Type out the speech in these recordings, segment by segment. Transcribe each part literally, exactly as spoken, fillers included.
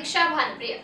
समीक्षा भानुप्रिया।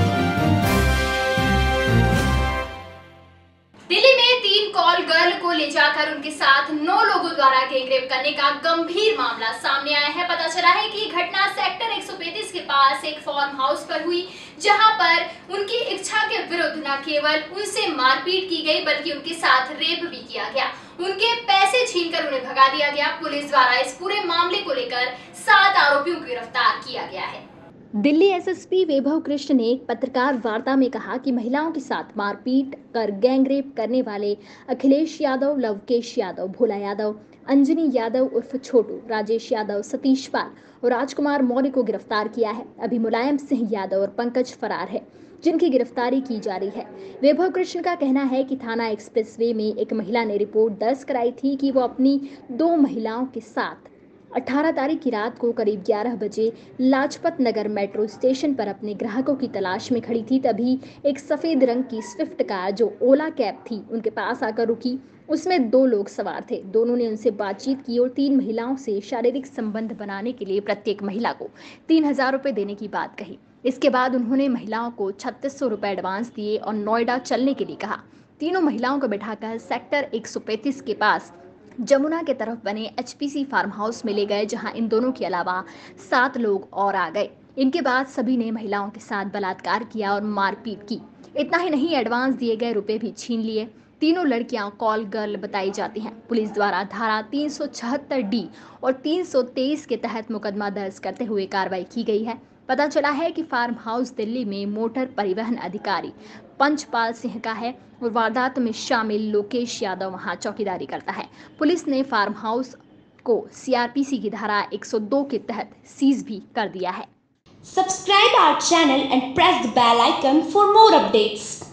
दिल्ली में तीन कॉल गर्ल को ले जाकर उनके साथ नौ लोगों द्वारा गैंगरेप करने का गंभीर मामला सामने आया है। पता चला है कि घटना सेक्टर एक सौ पैंतीस के पास एक फार्म हाउस पर हुई, जहां पर उनकी इच्छा के विरुद्ध न केवल उनसे मारपीट की गई बल्कि उनके साथ रेप भी किया गया। उनके पैसे छीनकर उन्हें भगा दिया गया। पुलिस द्वारा इस पूरे मामले को लेकर सात आरोपियों को गिरफ्तार किया गया है। दिल्ली एसएसपी वैभव कृष्ण ने एक पत्रकार वार्ता में कहा कि महिलाओं के साथ मारपीट कर गैंगरेप करने वाले अखिलेश यादव, लवकेश यादव, भोला यादव, अंजनी यादव उर्फ छोटू, राजेश यादव, सतीश पाल और राजकुमार मौर्य को गिरफ्तार किया है। अभी मुलायम सिंह यादव और पंकज फरार है, जिनकी गिरफ्तारी की जा रही है। वैभव कृष्ण का कहना है कि थाना एक्सप्रेसवे में एक महिला ने रिपोर्ट दर्ज कराई थी कि वो अपनी दो महिलाओं के साथ अठारह तारीख की रात को करीब ग्यारह बजे लाजपत नगर मेट्रो स्टेशन पर अपने ग्राहकों की तलाश में खड़ी थी। तभी एक सफेद रंग की स्विफ्ट कार जो ओला कैब थी उनके पास आकर रुकी। उसमें दो लोग सवार थे। दोनों ने उनसे बातचीत की और तीन महिलाओं से शारीरिक संबंध बनाने के लिए प्रत्येक महिला को तीन हजार रुपये देने की बात कही। इसके बाद उन्होंने महिलाओं को छत्तीस सौ रुपये एडवांस दिए और नोएडा चलने के लिए कहा। तीनों महिलाओं को बैठाकर सेक्टर एक सौ पैंतीस के पास जमुना के तरफ बने एचपीसी फार्म हाउस में ले गए, जहां इन दोनों के अलावा सात लोग और आ गए। इनके बाद सभी ने महिलाओं के साथ बलात्कार किया और मारपीट की। इतना ही नहीं, एडवांस दिए गए रुपए भी छीन लिए। तीनों लड़कियां कॉल गर्ल बताई जाती हैं। पुलिस द्वारा धारा तीन सौ छिहत्तर डी और तीन सौ तेईस के तहत मुकदमा दर्ज करते हुए कार्रवाई की गई है। पता चला है कि फार्म हाउस दिल्ली में मोटर परिवहन अधिकारी पंचपाल सिंह का है और वारदात में शामिल लोकेश यादव वहां चौकीदारी करता है। पुलिस ने फार्म हाउस को सीआरपीसी की धारा एक सौ दो के तहत सीज भी कर दिया है। Subscribe our channel and press the bell icon for more updates.